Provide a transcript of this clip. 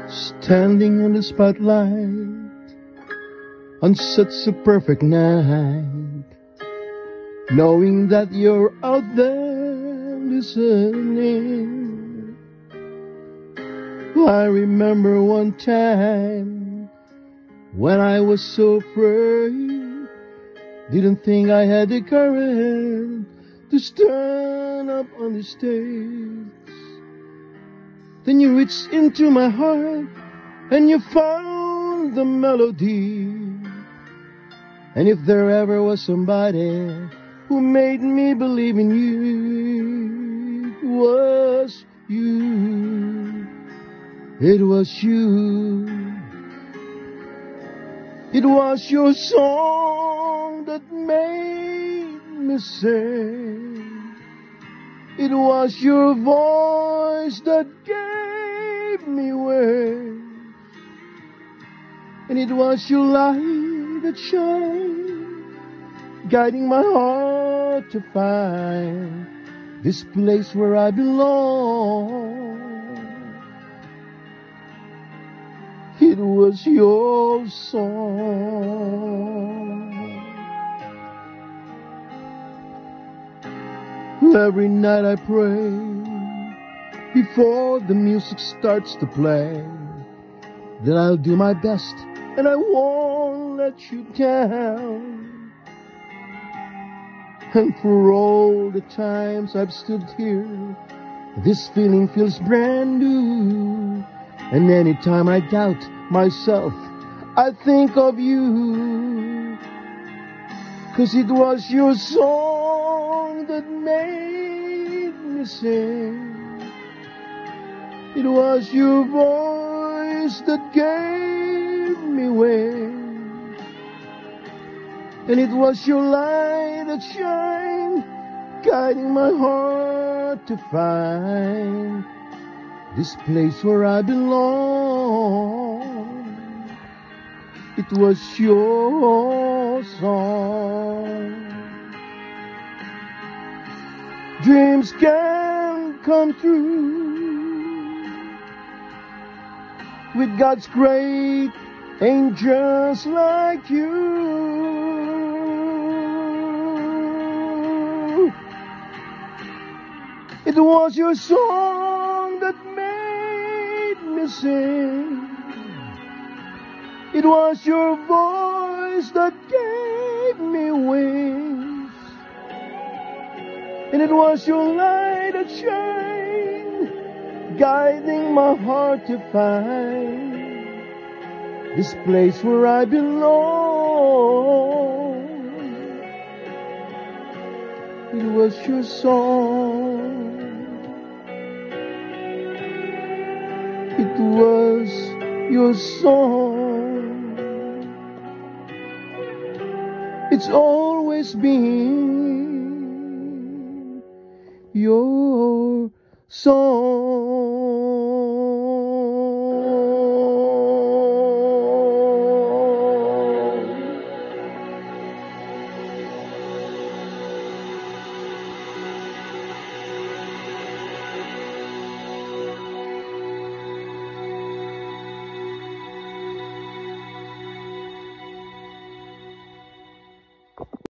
Standing in the spotlight on such a perfect night, knowing that you're out there listening. I remember one time when I was so afraid, didn't think I had the courage to stand up on the stage. Then you reached into my heart and you found the melody. And if there ever was somebody who made me believe in you, it was you. It was you. It was your song that made me sing. It was your voice that gave me wings. And it was your light that shined, guiding my heart to find this place where I belong. It was your song. Every night I pray before the music starts to play that I'll do my best and I won't let you down. And for all the times I've stood here, this feeling feels brand new. And anytime I doubt myself, I think of you. 'Cause it was your song that made me sing. It was your voice that gave me wings. And it was your light that shined, guiding my heart to find this place where I belong. It was your song. Dreams can come true with God's great angels like you. It was your song that made me sing. It was your voice that gave me wings. And it was your light that shined, guiding my heart to find this place where I belong. It was your song. It was your song. It's always been your song.